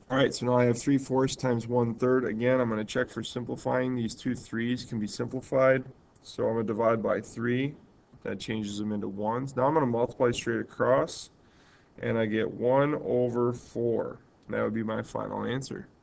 All right, so now I have 3/4 times 1/3. Again, I'm going to check for simplifying. These two 3's can be simplified. So I'm going to divide by 3. That changes them into 1s. Now I'm going to multiply straight across, and I get 1/4. That would be my final answer.